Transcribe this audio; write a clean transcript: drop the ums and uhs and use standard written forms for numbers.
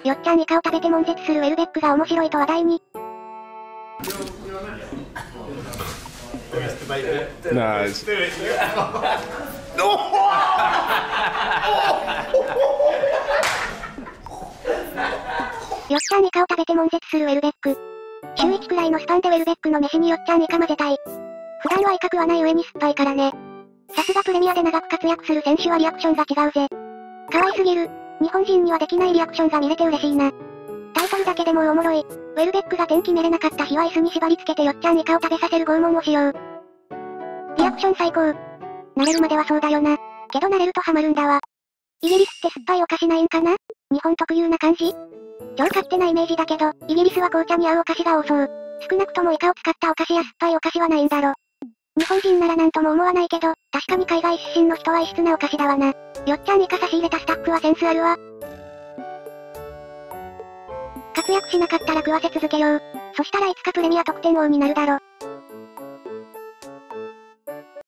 よっちゃんイカを食べて悶絶するウェルベックが面白いと話題に。 Nice. よっちゃんイカを食べて悶絶するウェルベック。週1くらいのスパンでウェルベックの飯によっちゃんイカ混ぜたい。普段はイカ食わない上に酸っぱいからね。さすがプレミアで長く活躍する選手はリアクションが違うぜ。可愛すぎる。日本人にはできないリアクションが見れて嬉しいな。タイトルだけでもおもろい。ウェルベックが天気見れなかった日は椅子に縛り付けてよっちゃんイカを食べさせる拷問をしよう。リアクション最高。慣れるまではそうだよな。けど慣れるとハマるんだわ。イギリスって酸っぱいお菓子ないんかな？日本特有な感じ？超勝手なイメージだけど、イギリスは紅茶に合うお菓子が多そう。少なくともイカを使ったお菓子や酸っぱいお菓子はないんだろ。日本人ならなんとも思わないけど、確かに海外出身の人は異質なお菓子だわな。よっちゃんイカ差し入れたスタッフはセンスあるわ。活躍しなかったら食わせ続けよう。そしたらいつかプレミア得点王になるだろ。